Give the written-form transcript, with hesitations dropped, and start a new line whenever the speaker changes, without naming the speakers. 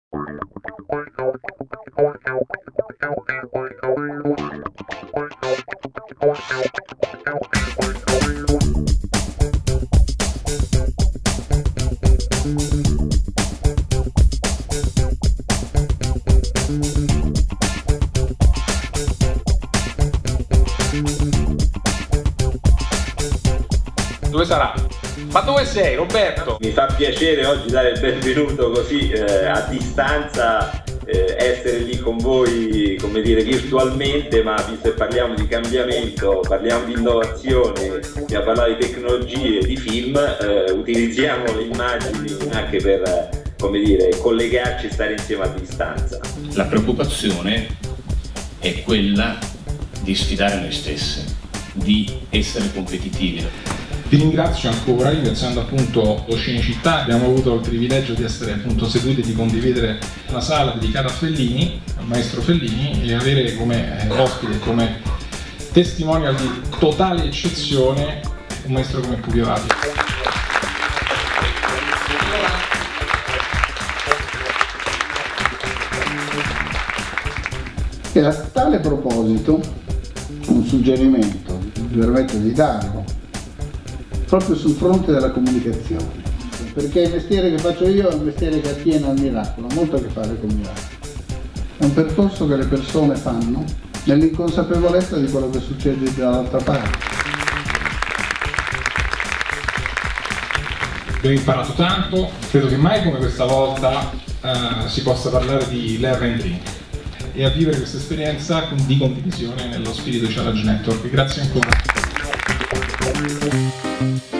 Dove sarà? Ma dove sei, Roberto?
Mi fa piacere oggi dare il benvenuto così a distanza, essere lì con voi, come dire, virtualmente, ma visto che parliamo di cambiamento, parliamo di innovazione, abbiamo parlato di tecnologie, di film, utilizziamo le immagini anche per, come dire, collegarci e stare insieme a distanza.
La preoccupazione è quella di sfidare noi stessi, di essere competitivi.
Vi ringrazio ancora, ringraziando appunto lo Cinecittà. Abbiamo avuto il privilegio di essere appunto seduti e di condividere una sala dedicata a Fellini, al maestro Fellini, e avere come ospite, come testimonial di totale eccezione un maestro come Pupi Avati.
E a tale proposito un suggerimento, mi permetto di darlo, proprio sul fronte della comunicazione, perché il mestiere che faccio io è un mestiere che attiene al miracolo, ha molto a che fare con il miracolo. È un percorso che le persone fanno nell'inconsapevolezza di quello che succede dall'altra parte.
Abbiamo imparato tanto, credo che mai come questa volta si possa parlare di Learn and Drink e a vivere questa esperienza di condivisione nello spirito Challenge Network. Grazie ancora.